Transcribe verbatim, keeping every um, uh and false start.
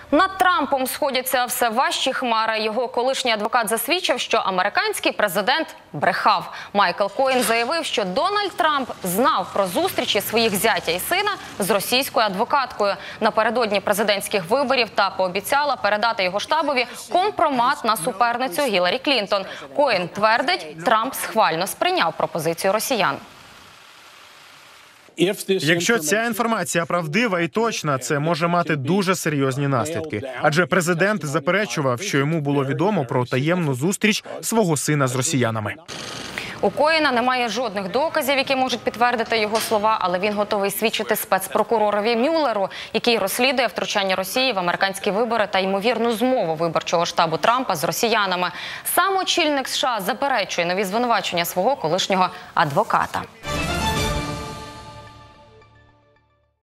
Над Трампом сходяться все важчі хмари. Його колишній адвокат засвідчив, що американський президент брехав. Майкл Коен заявив, що Дональд Трамп знав про зустрічі своїх зятя і сина з російською адвокаткою напередодні президентських виборів та пообіцяла передати його штабові компромат на суперницю Гіларі Клінтон. Коен твердить, Трамп схвально сприйняв пропозицію росіян. Якщо ця інформація правдива і точна, це може мати дуже серйозні наслідки. Адже президент заперечував, що йому було відомо про таємну зустріч свого сина з росіянами. У Коена немає жодних доказів, які можуть підтвердити його слова, але він готовий свідчити спецпрокуророві Мюллеру, який розслідує втручання Росії в американські вибори та ймовірну змову виборчого штабу Трампа з росіянами. Сам очільник США заперечує нові звинувачення свого колишнього адвоката.